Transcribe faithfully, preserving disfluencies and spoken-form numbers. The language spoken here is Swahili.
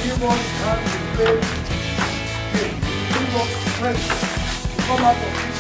give us time to pray. Give us strength to come out of